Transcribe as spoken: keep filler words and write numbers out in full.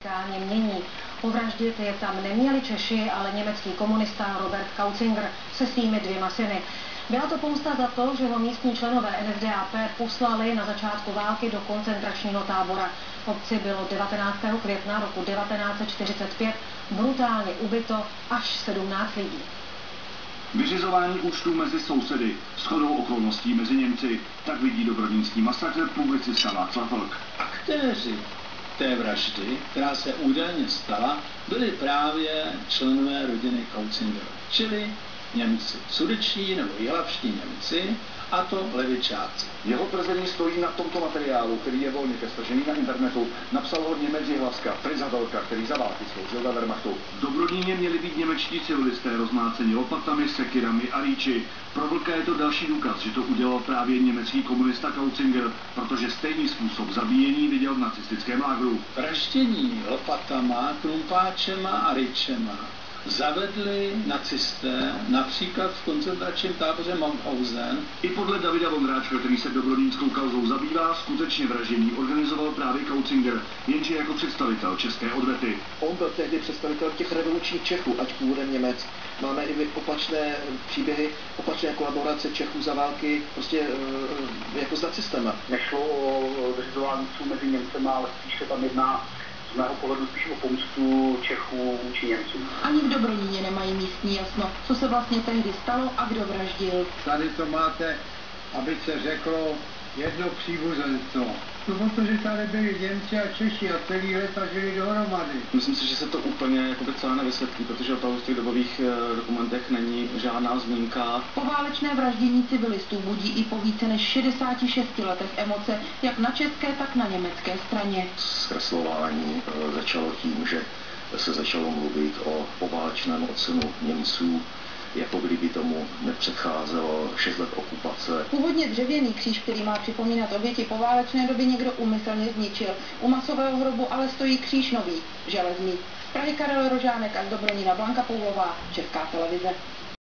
radikálně mění. Povraždit je tam neměli Češi, ale německý komunista Robert Kauzinger se svými dvěma syny. Byla to pomsta za to, že ho místní členové N S D A P poslali na začátku války do koncentračního tábora. V obci bylo devatenáctého května roku devatenáct set čtyřicet pět brutálně ubyto až sedmnáct lidí. Vyřizování účtů mezi sousedy, shodou okolností mezi Němci, tak vidí dobrodnický masakr publicista Václav Vlk. Aktéři té vraždy, která se údajně stala, byli právě členové rodiny Kauzingerů, čili Němci, sudetští nebo jihlavští Němci, a to levičáci. Jeho tvrzení stojí na tomto materiálu, který je volně ke stažení na internetu. Napsal ho Němec Jihlavska, Fritz Havelka, který za války sloužil ve Wehrmachtu. V Dobrodníně měli být němečtí civilisté rozmláceni lopatami, sekirami a rýči. Pro Vlka je to další důkaz, že to udělal právě německý komunista Kauzinger, protože stejný způsob zabíjení viděl v nacistickém lágru. Vraždění lopatama, krumpáčema a rýčema zavedli nacisté například v koncentračním táboře Mauthausen. I podle Davida Vondráčka, který se dobrodnínskou kauzou zabývá, skutečně vraždění organizoval právě Kauzinger, jenže jako představitel české odvety. On byl tehdy představitel těch revolučních Čechů, ať původem Němec. Máme i opačné příběhy, opačné kolaborace Čechů za války, prostě e, jako s nacistama. Nešlo o vyřizování mezi Němcema, ale spíš se tam jedná z mého pohledu spíš o pomstu Čechů vůči Němcům. Ani v Dobrodníně nemají místní jasno, co se vlastně tehdy stalo a kdo vraždil. Tady to máte, aby se řeklo, jedno příbuzenstvo. No, protože tady byli Němci a Češi a celý leta žili dohromady. Myslím si, že se to úplně jakoby celé nevysvětlí, protože opravdu v těch dobových e, dokumentech není žádná zmínka. Poválečné vraždění civilistů budí i po více než šedesáti šesti letech emoce, jak na české, tak na německé straně. Zkreslování e, začalo tím, že se začalo mluvit o poválečném odsunu Němců, jako kdyby tomu nepředcházelo šest let okupace. Původně dřevěný kříž, který má připomínat oběti poválečné doby, někdo úmyslně zničil. U masového hrobu ale stojí kříž nový, železný. Z Prahy Karel Rožánek a z Dobronína Blanka Poulová, Česká televize.